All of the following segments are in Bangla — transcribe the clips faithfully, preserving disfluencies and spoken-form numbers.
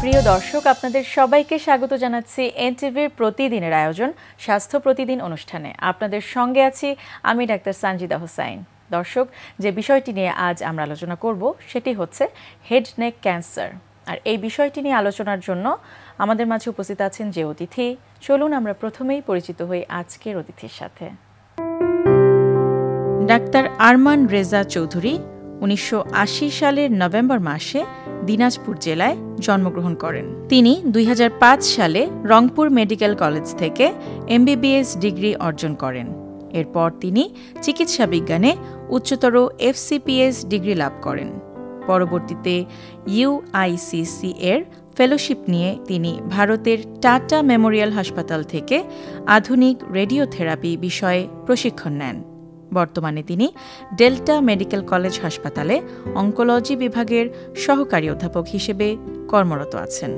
প্রিয় দর্শক, আপনাদের সবাইকে স্বাগত জানাচ্ছি এনটিভির প্রতিদিনের আয়োজন স্বাস্থ্য প্রতিদিন অনুষ্ঠানে। আপনাদের সঙ্গে আছি আমি ডাক্তার সানজিদা হোসাইন। দর্শক, যে বিষয়টি নিয়ে আজ আমরা আলোচনা করব সেটি হচ্ছে হেড নেক ক্যান্সার। আর এই বিষয়টি নিয়ে আলোচনার জন্য আমাদের মাঝে উপস্থিত আছেন যে অতিথি, চলুন আমরা প্রথমেই পরিচিত হই আজকের অতিথির সাথে। ডাক্তার আরমান রেজা চৌধুরী উনিশশো আশি সালের নভেম্বর মাসে দিনাজপুর জেলায় জন্মগ্রহণ করেন। তিনি দুই হাজার পাঁচ সালে রংপুর মেডিকেল কলেজ থেকে এমবিবিএস ডিগ্রি অর্জন করেন। এরপর তিনি চিকিৎসা বিজ্ঞানে উচ্চতর এফসিপিএস ডিগ্রি লাভ করেন। পরবর্তীতে ইউআইসিসি এর ফেলোশিপ নিয়ে তিনি ভারতের টাটা মেমোরিয়াল হাসপাতাল থেকে আধুনিক রেডিওথেরাপি বিষয়ে প্রশিক্ষণ নেন। বর্তমানে তিনি ডেল্টা মেডিকেল কলেজ হাসপাতালে অঙ্কোলজি বিভাগের সহকারী অধ্যাপক হিসেবে কর্মরত আছেন।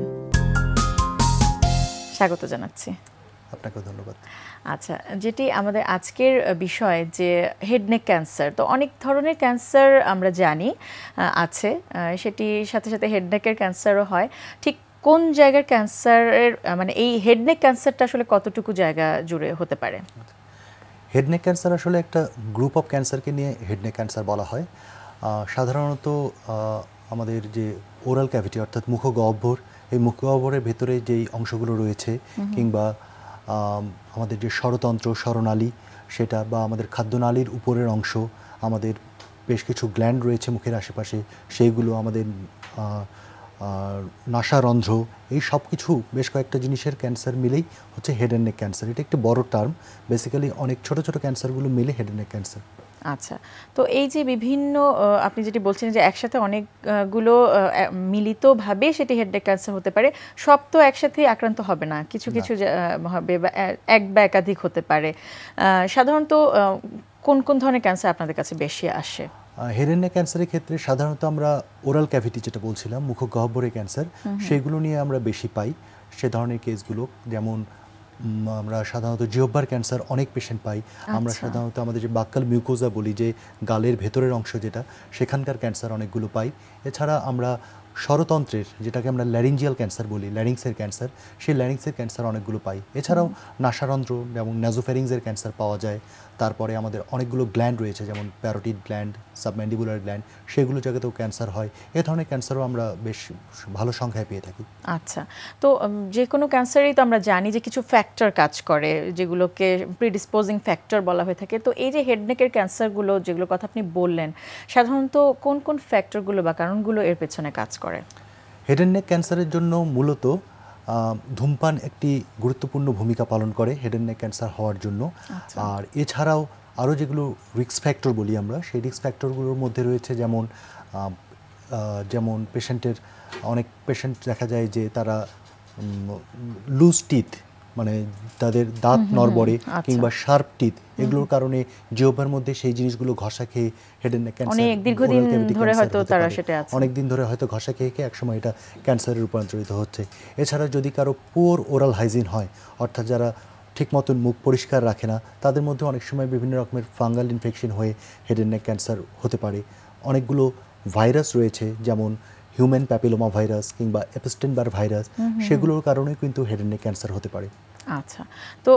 স্বাগত জানাচ্ছি। আপনাকে ধন্যবাদ। আচ্ছা, যেটি আমাদের আজকের বিষয় যে হেড নেক ক্যান্সার, তো অনেক ধরনের ক্যান্সার আমরা জানি আছে, সেটি সাথে সাথে হেড নেকের ক্যান্সারও হয়। ঠিক কোন জায়গার ক্যান্সারের মানে এই হেড নেক ক্যান্সারটা আসলে কতটুকু জায়গা জুড়ে হতে পারে? হেড নেক ক্যান্সার আসলে একটা গ্রুপ অফ ক্যান্সারকে নিয়ে হেড নেক ক্যান্সার বলা হয়। সাধারণত আমাদের যে ওরাল ক্যাভিটি অর্থাৎ মুখগহ্বর, এই মুখগহ্বরের ভেতরে যেই অংশগুলো রয়েছে কিংবা আমাদের যে স্বরতন্ত্র স্বরনালী সেটা বা আমাদের খাদ্যনালীর উপরের অংশ, আমাদের বেশ কিছু গ্ল্যান্ড রয়েছে মুখের আশেপাশে, সেইগুলো আমাদের নাসারন্ধ্র, এই সব কিছু বেশ কয়েকটা জিনিসের ক্যান্সার মিলেই হচ্ছে হেড অ্যান্ড নেক ক্যান্সার। এটা একটি বড় টার্ম, বেসিক্যালি অনেক ছোট ছোট ক্যান্সারগুলো মিলে হেড অ্যান্ড নেক ক্যান্সার। আচ্ছা, তো এই যে বিভিন্ন আপনি যেটি বলছেন যে একসাথে অনেকগুলো মিলিতভাবে সেটি হেড নেক ক্যান্সার হতে পারে, সব তো একসাথে আক্রান্ত হবে না, কিছু কিছু হবে বা এক বা একাধিক হতে পারে। সাধারণত কোন কোন ধরনের ক্যান্সার আপনাদের কাছে বেশি আসে? হেড অ্যান্ড নেক ক্যান্সারের ক্ষেত্রে সাধারণত আমরা ওরাল ক্যাভিটি যেটা বলছিলাম, মুখগহ্বরের ক্যান্সার, সেগুলো নিয়ে আমরা বেশি পাই সে ধরনের কেসগুলো। যেমন আমরা সাধারণত জিহ্বার ক্যান্সার অনেক পেশেন্ট পাই। আমরা সাধারণত আমাদের যে বাক্কাল মিউকোজা বলি, যে গালের ভেতরের অংশ যেটা, সেখানকার ক্যান্সার অনেকগুলো পাই। এছাড়া আমরা স্বরতন্ত্রের, যেটাকে আমরা ল্যারিঞ্জিয়াল ক্যান্সার বলি, ল্যারিংসের ক্যান্সার, সেই ল্যারিংসের ক্যান্সার অনেকগুলো পাই। এছাড়াও নাসারন্ধ্র যেমন ন্যাজোফ্যারিংসের ক্যান্সার পাওয়া যায়। তারপরে আমাদের অনেকগুলো গ্ল্যান্ড রয়েছে যেমন প্যারোটিড গ্ল্যান্ড, সাবম্যান্ডিবুলার গ্ল্যান্ড, সেগুলো জায়গাতেও ক্যান্সার হয়। এ ধরনের ক্যান্সারও আমরা বেশ ভালো সংখ্যায় পেয়ে থাকি। আচ্ছা, তো যে কোনো ক্যান্সারেই তো আমরা জানি যে কিছু ফ্যাক্টর কাজ করে, যেগুলোকে প্রিডিসপোজিং ফ্যাক্টর বলা হয়ে থাকে। তো এই যে হেড নেকের ক্যান্সারগুলো যেগুলোর কথা আপনি বললেন, সাধারণত কোন কোন ফ্যাক্টরগুলো বা কারণগুলো এর পেছনে কাজ করে? হেড অ্যান্ড নেক ক্যান্সারের জন্য মূলত ধূমপান একটি গুরুত্বপূর্ণ ভূমিকা পালন করে হেড অ্যান্ড নেক ক্যান্সার হওয়ার জন্য। আর এছাড়াও আরও যেগুলো রিস্ক ফ্যাক্টর বলি আমরা, সেই রিস্ক ফ্যাক্টরগুলোর মধ্যে রয়েছে যেমন যেমন পেশেন্টের অনেক পেশেন্ট দেখা যায় যে তারা লুজ টিথ, মানে তাদের দাঁত নড়বড়ে কিংবা শার্প টিথ, এগুলোর কারণে জিহ্বার মধ্যে সেই জিনিসগুলো ঘষা খেয়ে হেড অ্যান্ড নেক ক্যান্সার অনেক দীর্ঘদিন ধরে হয়তো তারা সেটা আছে, অনেক দিন ধরে হয়তো ঘষা খেয়ে খেয়ে একসময় এটা ক্যান্সারে রূপান্তরিত হচ্ছে। এছাড়া যদি কারো পুওর ওরাল হাইজিন হয়, অর্থাৎ যারা ঠিক মতন মুখ পরিষ্কার রাখে না, তাদের মধ্যে অনেক সময় বিভিন্ন রকমের ফাঙ্গাল ইনফেকশন হয়ে হেড অ্যান্ড নেক ক্যান্সার হতে পারে। অনেকগুলো ভাইরাস রয়েছে যেমন হিউম্যান প্যাপিলোমা ভাইরাস কিংবা এপস্টেইন-বার ভাইরাস, সেগুলোর কারণে কিন্তু হেড অ্যান্ড নেক ক্যান্সার হতে পারে। আচ্ছা, তো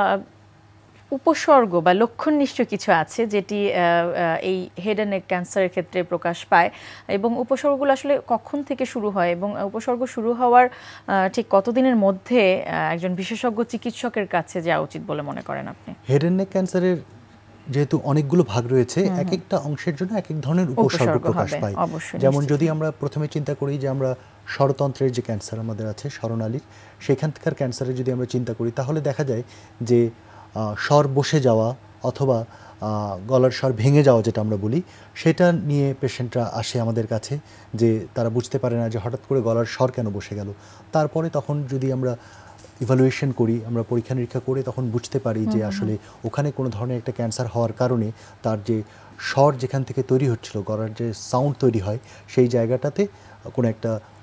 উপসর্গ বা লক্ষণ নিশ্চয় কিছু আছে যেটি এই হেড অ্যান্ড নেক ক্যান্সারের ক্ষেত্রে প্রকাশ পায়, এবং উপসর্গগুলো আসলে কখন থেকে শুরু হয় এবং উপসর্গ শুরু হওয়ার ঠিক কতদিনের মধ্যে একজন বিশেষজ্ঞ চিকিৎসকের কাছে যাওয়া উচিত বলে মনে করেন আপনি? হেড অ্যান্ড নেক ক্যান্সারের যেহেতু অনেকগুলো ভাগ রয়েছে, এক একটা অংশের জন্য এক এক ধরনের উপসর্গ প্রকাশ পায়। যেমন যদি আমরা প্রথমে চিন্তা করি যে আমরা স্বরতন্ত্রের যে ক্যান্সার আমাদের আছে, স্বরনালীর, সেখানকার ক্যান্সারে যদি আমরা চিন্তা করি, তাহলে দেখা যায় যে স্বর বসে যাওয়া অথবা গলার স্বর ভেঙে যাওয়া যেটা আমরা বলি, সেটা নিয়ে পেশেন্টরা আসে আমাদের কাছে, যে তারা বুঝতে পারে না যে হঠাৎ করে গলার স্বর কেন বসে গেল। তারপরে তখন যদি আমরা ইভালুয়েশন করি, আমরা পরীক্ষা নিরীক্ষা করে তখন বুঝতে পারি যে আসলে ওখানে কোনো ধরনের একটা ক্যান্সার হওয়ার কারণে তার যে স্বর যেখান থেকে তৈরি হচ্ছিল, গলার যে সাউন্ড তৈরি হয়, সেই জায়গাটাতে কোনো একটা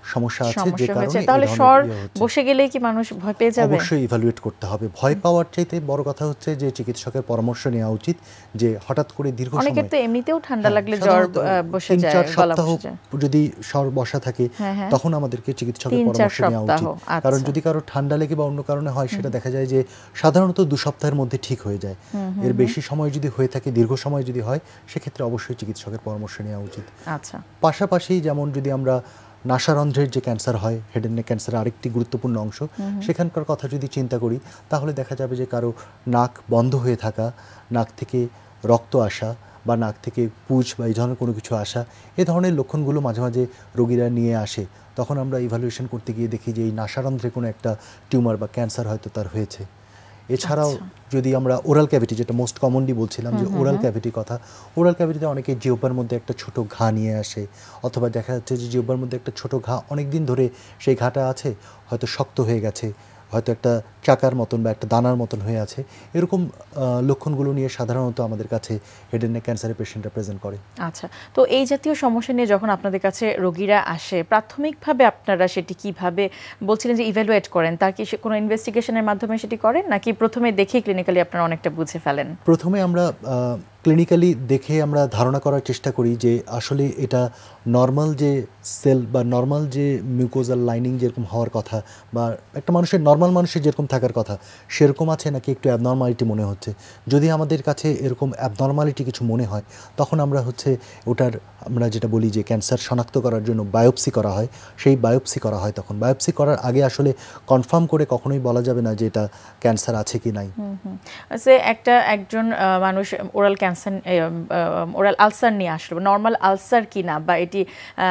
সমস্যা আছে, যে কারণে তাহলে স্বর বসে গেলে কি মানুষ ভয় পেয়ে যাবে? অবশ্যই ইভালুয়েট করতে হবে। ভয় পাওয়ার চাইতে বড় কথা হচ্ছে যে চিকিৎসকের পরামর্শ নেওয়া উচিত, যে হঠাৎ করে দীর্ঘ সময়, অনেকের তো এমনিতেও ঠান্ডা লাগলে জ্বর বসে যায়, তিন চার সপ্তাহ যদি স্বর বসা থাকে তখন আমাদেরকে চিকিৎসকের পরামর্শ নেওয়া উচিত। কারণ যদি কারো ঠান্ডা লেগে বা অন্য কারণে হয়, সেটা দেখা যায় যে সাধারণত দু সপ্তাহের মধ্যে ঠিক হয়ে যায়। এর বেশি সময় যদি হয়ে থাকে, দীর্ঘ সময় যদি হয়, সেক্ষেত্রে অবশ্যই চিকিৎসকের পরামর্শ নেওয়া উচিত। আচ্ছা, পাশাপাশি যেমন যদি আমরা নাসারন্ধ্রের যে ক্যান্সার হয়, হেড অ্যান্ড নেক ক্যান্সারের আরেকটি গুরুত্বপূর্ণ অংশ, সেখানকার কথা যদি চিন্তা করি, তাহলে দেখা যাবে যে কারো নাক বন্ধ হয়ে থাকা, নাক থেকে রক্ত আসা বা নাক থেকে পুঁজ বা এই ধরনের কোনো কিছু আসা, এ ধরনের লক্ষণগুলো মাঝে মাঝে রোগীরা নিয়ে আসে। তখন আমরা ইভ্যালুয়েশন করতে গিয়ে দেখি যে এই নাসারন্ধ্রে কোনো একটা টিউমার বা ক্যান্সার হয়তো তার হয়েছে। এছাড়াও যদি আমরা ওরাল ক্যাভিটি, যেটা মোস্ট কমনলি বলছিলাম যে ওরাল ক্যাভিটির কথা, ওরাল ক্যাভিটিতে অনেকে জিহ্বার মধ্যে একটা ছোট ঘা নিয়ে আসে, অথবা দেখা যাচ্ছে যে জিহ্বার মধ্যে একটা ছোট ঘা অনেক দিন ধরে সেই ঘাটা আছে, হয়তো শক্ত হয়ে গেছে, হয়তো একটা চাকার মতন বা একটা দানার মতন হয়ে আছে। এরকম লক্ষণগুলো নিয়ে সাধারণত আমাদের কাছে হেড অ্যান্ড নেক ক্যান্সারের পেশেন্টরা প্রেজেন্ট করে। আচ্ছা, তো এই জাতীয় সমস্যা নিয়ে যখন আপনাদের কাছে রোগীরা আসে, প্রাথমিকভাবে আপনারা সেটি কিভাবে, বলছিলেন যে ইভ্যালুয়েট করেন, তার কি কোনো ইনভেস্টিগেশনের মাধ্যমে সেটি করেন, নাকি প্রথমে দেখেই ক্লিনিক্যালি আপনারা অনেকটা বুঝে ফেলেন? প্রথমে আমরা ক্লিনিক্যালি দেখে আমরা ধারণা করার চেষ্টা করি যে আসলে এটা নর্মাল যে সেল বা নর্মাল যে মিউকোজাল লাইনিং যেরকম হওয়ার কথা, বা একটা মানুষের নর্মাল মানুষের যেরকম থাকার কথা সেরকম আছে, নাকি একটু অ্যাবনর্মালিটি মনে হচ্ছে। যদি আমাদের কাছে এরকম অ্যাবনর্মালিটি কিছু মনে হয়, তখন আমরা হচ্ছে ওটার, আমরা যেটা বলি যে ক্যান্সার শনাক্ত করার জন্য বায়োপসি করা হয়, সেই বায়োপসি করা হয়। তখন বায়োপসি করার আগে আসলে কনফার্ম করে কখনোই বলা যাবে না যে এটা ক্যান্সার আছে কি নাই। সে একটা একজন মানুষ ওরাল ক্যান্সার ওরাল আলসার নিয়ে আসলো, নর্মাল আলসার কিনা বা এটি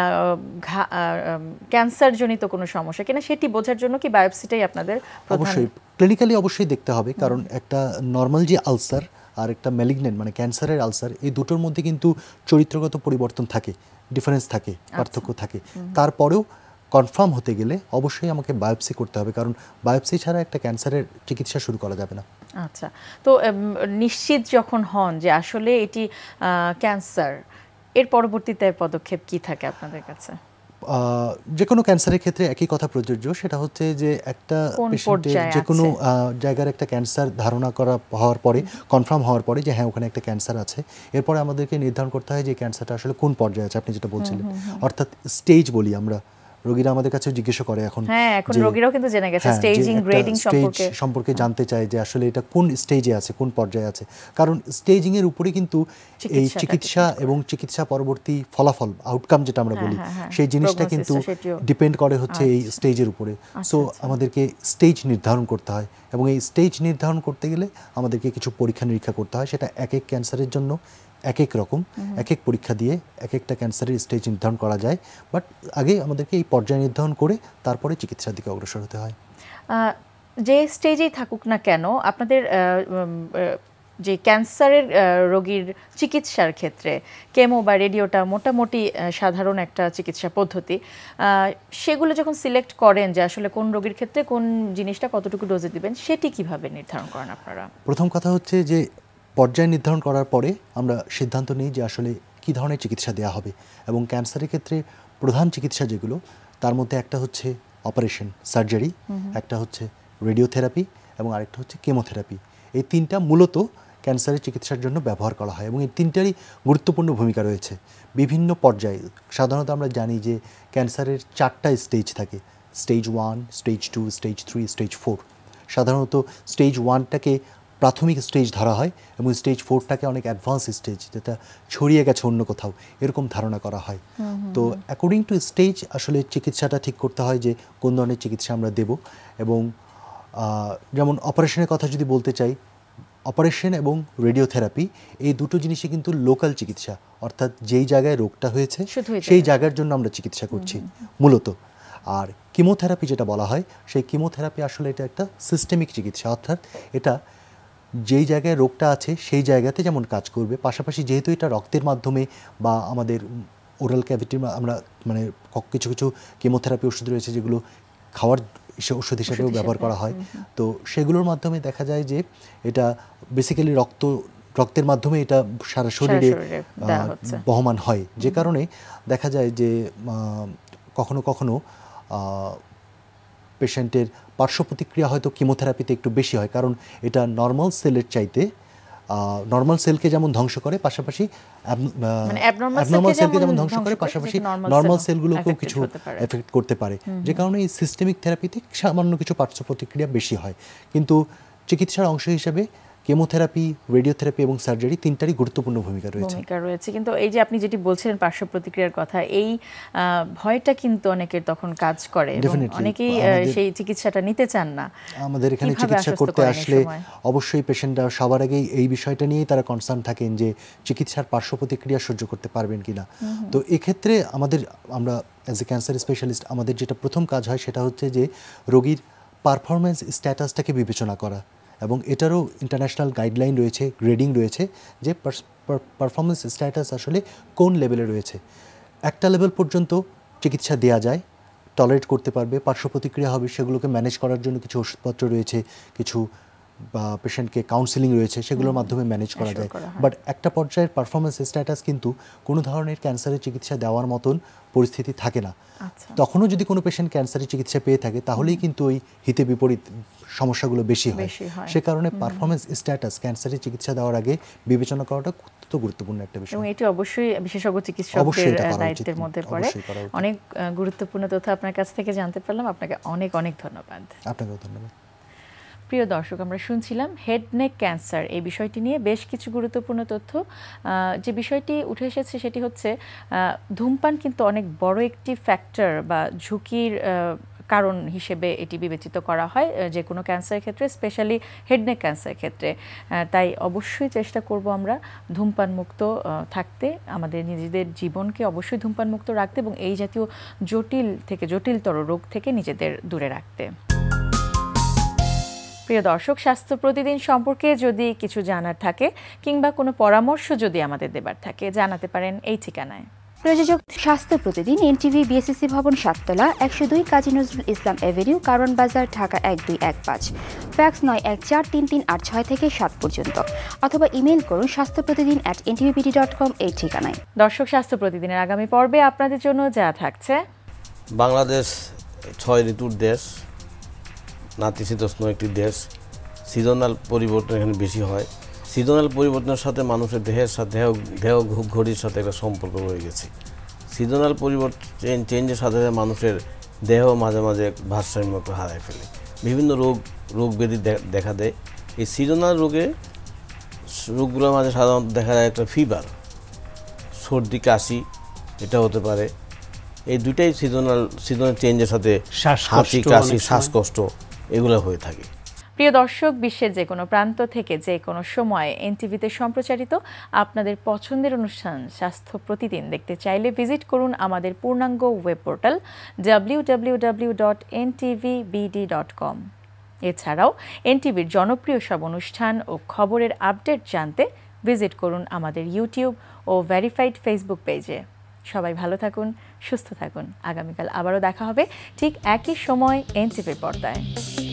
ক্যান্সার জনিত কোনো সমস্যা কিনা, সেটি বোঝার জন্য কি বায়োপসিটাই আপনাদের? অবশ্যই ক্লিনিক্যালি অবশ্যই দেখতে হবে, কারণ একটা নর্মাল যে আলসার আর একটা ম্যালিগন্যান্ট মানে ক্যান্সারের আলসার, এই দুটোর মধ্যে কিন্তু চরিত্রগত পরিবর্তন থাকে, ডিফারেন্স থাকে, পার্থক্য থাকে। তারপরেও কনফার্ম হতে গেলে অবশ্যই আমাকে বায়োপসি করতে হবে, কারণ বায়োপসি ছাড়া একটা ক্যান্সারের চিকিৎসা শুরু করা যাবে না। আচ্ছা, তো নিশ্চিত যখন হন যে আসলে এটি ক্যান্সার, এর পরবর্তীতে পদক্ষেপ কি থাকে আপনাদের কাছে? যে কোনো ক্যান্সারের ক্ষেত্রে একই কথা প্রযোজ্য, সেটা হচ্ছে যে একটা পেশেন্টের যে কোনো জায়গার একটা ক্যান্সার ধারণা করা হওয়ার পরে, কনফার্ম হওয়ার পরে যে হ্যাঁ ওখানে একটা ক্যান্সার আছে, এরপরে আমাদেরকে নির্ধারণ করতে হয় যে ক্যান্সারটা আসলে কোন পর্যায়ে আছে, আপনি যেটা বলছিলেন, অর্থাৎ স্টেজ বলি আমরা। রোগীরা আমাদের কাছে জিজ্ঞাসা করে এখন, হ্যাঁ এখন রোগীরাও কিন্তু জেনে গেছে স্টেজিং গ্রেডিং সম্পর্কে সম্পর্কে জানতে চায় যে আসলে এটা কোন স্টেজে আছে, কোন পর্যায়ে আছে। কারণ স্টেজিং এর উপরে কিন্তু এই চিকিৎসা এবং চিকিৎসা পরবর্তী ফলাফল, আউটকাম যেটা আমরা বলি, সেই জিনিসটা কিন্তু ডিপেন্ড করে হচ্ছে এই স্টেজের উপরে। সো আমাদেরকে স্টেজ নির্ধারণ করতে হয়, এবং এই স্টেজ নির্ধারণ করতে গেলে আমাদেরকে কিছু পরীক্ষা নিরীক্ষা করতে হয়। সেটা এক এক ক্যান্সারের জন্য এক এক রকম, এক এক পরীক্ষা দিয়ে এক একটা ক্যান্সারের স্টেজ নির্ধারণ করা যায়। বাট আগে আমাদেরকে এই পর্যায় নির্ধারণ করে তারপরে চিকিৎসার দিকে অগ্রসর হতে হয়। যে স্টেজেই থাকুক না কেন, আপনাদের যে ক্যান্সারের রোগীর চিকিৎসার ক্ষেত্রে কেমো বা রেডিওটা মোটামুটি সাধারণ একটা চিকিৎসা পদ্ধতি, সেগুলো যখন সিলেক্ট করেন যে আসলে কোন রোগীর ক্ষেত্রে কোন জিনিসটা কতটুকু ডোজে দিবেন, সেটি কিভাবে নির্ধারণ করেন আপনারা? প্রথম কথা হচ্ছে যে পর্যায় নির্ধারণ করার পরে আমরা সিদ্ধান্ত নিই যে আসলে কী ধরনের চিকিৎসা দেওয়া হবে। এবং ক্যান্সারের ক্ষেত্রে প্রধান চিকিৎসা যেগুলো, তার মধ্যে একটা হচ্ছে অপারেশন সার্জারি, একটা হচ্ছে রেডিওথেরাপি, এবং আরেকটা হচ্ছে কেমোথেরাপি। এই তিনটা মূলত ক্যান্সারের চিকিৎসার জন্য ব্যবহার করা হয়, এবং এই তিনটারই গুরুত্বপূর্ণ ভূমিকা রয়েছে বিভিন্ন পর্যায়ে। সাধারণত আমরা জানি যে ক্যান্সারের চারটা স্টেজ থাকে, stage one, stage two, stage three, stage four. সাধারণত স্টেজ ওয়ানটাকে প্রাথমিক স্টেজ ধরা হয়, এবং স্টেজ ফোরটাকে অনেক অ্যাডভান্স স্টেজ, যেটা ছড়িয়ে গেছে অন্য কোথাও, এরকম ধারণা করা হয়। তো অ্যাকর্ডিং টু স্টেজ আসলে চিকিৎসাটা ঠিক করতে হয় যে কোন ধরনের চিকিৎসা আমরা দেব। এবং যেমন অপারেশনের কথা যদি বলতে চাই, অপারেশন এবং রেডিওথেরাপি এই দুটো জিনিসই কিন্তু লোকাল চিকিৎসা, অর্থাৎ যেই জায়গায় রোগটা হয়েছে সেই জায়গার জন্য আমরা চিকিৎসা করছি মূলত। আর কিমোথেরাপি যেটা বলা হয়, সেই কিমোথেরাপি আসলে এটা একটা সিস্টেমিক চিকিৎসা, অর্থাৎ এটা যেই জায়গায় রোগটা আছে সেই জায়গাতে যেমন কাজ করবে, পাশাপাশি যেহেতু এটা রক্তের মাধ্যমে বা আমাদের ওরাল ক্যাভিটির আমরা মানে কিছু কিছু কেমোথেরাপি ওষুধ রয়েছে যেগুলো খাওয়ার ওষুধ হিসেবেও ব্যবহার করা হয়, তো সেগুলোর মাধ্যমে দেখা যায় যে এটা বেসিক্যালি রক্ত রক্তের মাধ্যমে এটা সারা শরীরে বহমান হয়, যে কারণে দেখা যায় যে কখনো কখনো পেশেন্টের পার্শ্ব প্রতিক্রিয়া হয়তো কিমোথেরাপিতে একটু বেশি হয়, কারণ এটা নর্মাল সেলের চাইতে নর্মাল সেলকে যেমন ধ্বংস করে, পাশাপাশি অ্যাবনর্মাল সেলকে যেমন ধ্বংস করে, পাশাপাশি নর্মাল সেলগুলোকেও কিছু এফেক্ট করতে পারে, যে কারণে এই সিস্টেমিক থেরাপিতে সামান্য কিছু পার্শ্ব প্রতিক্রিয়া বেশি হয়। কিন্তু চিকিৎসার অংশ হিসেবে কেমোথেরাপি, রেডিওথেরাপি এবং সার্জারি তিনটারই গুরুত্বপূর্ণ ভূমিকা রয়েছে ভূমিকা রয়েছে কিন্তু এই যে আপনি যেটি বলছিলেন পার্শ্ব প্রতিক্রিয়ার কথা, এই ভয়টা কিন্তু অনেকের তখন কাজ করে, অনেকেই সেই চিকিৎসাটা নিতে চান না। আমাদের এখানে চিকিৎসা করতে আসলে অবশ্যই পেশেন্টরা সবার আগেই এই বিষয়টা নিয়েই তারা কনসার্ন থাকেন যে চিকিৎসার পার্শ্ব প্রতিক্রিয়া সহ্য করতে পারবেন কিনা। তো এক্ষেত্রে আমাদের আমরা অ্যাজ এ ক্যান্সার স্পেশালিস্ট আমাদের যেটা প্রথম কাজ হয় সেটা হচ্ছে যে রোগীর পারফরমেন্স স্ট্যাটাসটাকে বিবেচনা করা, এবং এটারও ইন্টারন্যাশনাল গাইডলাইন রয়েছে, গ্রেডিং রয়েছে যে পারফরমেন্স স্ট্যাটাস আসলে কোন লেভেলে রয়েছে। একটা লেভেল পর্যন্ত চিকিৎসা দেওয়া যায়, টলারেট করতে পারবে, পার্শ্ব প্রতিক্রিয়া হবে সেগুলোকে ম্যানেজ করার জন্য কিছু ওষুধপত্র রয়েছে, কিছু বা পেশেন্টকে কাউন্সিলিং রয়েছে, সেগুলোর মাধ্যমে ম্যানেজ করা যায়। বাট একটা পর্যায়ের পারফরমেন্স স্ট্যাটাস কিন্তু কোনো ধরনের ক্যান্সারের চিকিৎসা দেওয়ার মতন পরিস্থিতি থাকে না। তখনও যদি কোনো পেশেন্ট ক্যান্সারের চিকিৎসা পেয়ে থাকে তাহলেই কিন্তু ওই হিতে বিপরীত সমস্যাগুলো বেশি হয়। সে কারণে পারফরমেন্স স্ট্যাটাস ক্যান্সারের চিকিৎসা দেওয়ার আগে বিবেচনা করাটা অত্যন্ত গুরুত্বপূর্ণ একটা বিষয়, এবং এটি অবশ্যই বিশেষজ্ঞ চিকিৎসকদের দায়িত্বের মধ্যে পড়ে। অনেক গুরুত্বপূর্ণ তথ্য আপনার কাছ থেকে জানতে পারলাম, আপনাকে অনেক অনেক ধন্যবাদ। আপনাকেও ধন্যবাদ। প্রিয় দর্শক, আমরা শুনছিলাম হেড নেক ক্যান্সার এই বিষয়টি নিয়ে বেশ কিছু গুরুত্বপূর্ণ তথ্য। যে বিষয়টি উঠে এসেছে সেটি হচ্ছে ধূমপান কিন্তু অনেক বড় একটি ফ্যাক্টর বা ঝুঁকির কারণ হিসেবে এটি বিবেচিত করা হয় যে কোনো ক্যান্সারের ক্ষেত্রে, স্পেশালি হেড নেক ক্যান্সারের ক্ষেত্রে। তাই অবশ্যই চেষ্টা করব আমরা ধূমপান মুক্ত থাকতে, আমাদের নিজেদের জীবনকে অবশ্যই ধূমপান মুক্ত রাখতে এবং এই জাতীয় জটিল থেকে জটিলতর রোগ থেকে নিজেদের দূরে রাখতে। প্রিয় দর্শক, স্বাস্থ্য প্রতিদিন সম্পর্কে যদি কিছু জানার থাকে কিংবা কোনো পরামর্শ যদি আমাদের দেবার থাকে জানাতে পারেন এই ঠিকানায়। প্রযোজক স্বাস্থ্য প্রতিদিন, এনটিভি বিএসসি ভবন, সাততলা, একশো দুই কাজী নজরুল ইসলাম এভিনিউ, কারওয়ান বাজার, ঢাকা এক দুই এক পাঁচ। ফ্যাক্স নয় এক চার তিন তিন আট ছয় থেকে সাত পর্যন্ত, অথবা ইমেইল করুন স্বাস্থ্য প্রতিদিন অ্যাট এনটিভিবিডি ডট কম এই ঠিকানায়। দর্শক, স্বাস্থ্য প্রতিদিনের আগামী পর্বে আপনাদের জন্য যা থাকছে: বাংলাদেশ ছয় ঋতুর দেশ, নাতিশীতোষ্ণ একটি দেশ। সিজনাল পরিবর্তন এখানে বেশি হয়। সিজনাল পরিবর্তনের সাথে মানুষের দেহের সাথে দেহ দেহ ঘড়ির সাথে একটা সম্পর্ক রয়ে গেছে। সিজনাল পরিবর্তন চেঞ্জের সাথে মানুষের দেহ মাঝে মাঝে ভারসাম্য হারায় ফেলে, বিভিন্ন রোগ রোগ ব্যাধি দেখা দেয়। এই সিজনাল রোগে রোগগুলোর মাঝে সাধারণত দেখা যায় একটা ফিভার, সর্দি, কাশি, এটা হতে পারে। এই দুইটাই সিজনাল সিজনাল চেঞ্জের সাথে হাঁচি, কাশি, শ্বাসকষ্ট এগুলো হয়ে থাকে। প্রিয় দর্শক, বিশ্বের যে কোনো প্রান্ত থেকে যে কোনো সময় এনটিভিতে সম্প্রচারিত আপনাদের পছন্দের অনুষ্ঠান স্বাস্থ্য প্রতিদিন দেখতে চাইলে ভিজিট করুন আমাদের পূর্ণাঙ্গ web portal W W W dot N T V B D dot com. এছাড়াও এনটিভির জনপ্রিয় সব অনুষ্ঠান ও খবরের আপডেট জানতে ভিজিট করুন আমাদের ইউটিউব ও ভেরিফাইড ফেসবুক পেজে। সবাই ভালো থাকুন, সুস্থ থাকুন। আগামীকাল আবারও দেখা হবে ঠিক একই সময় এনটিভির পর্দায়।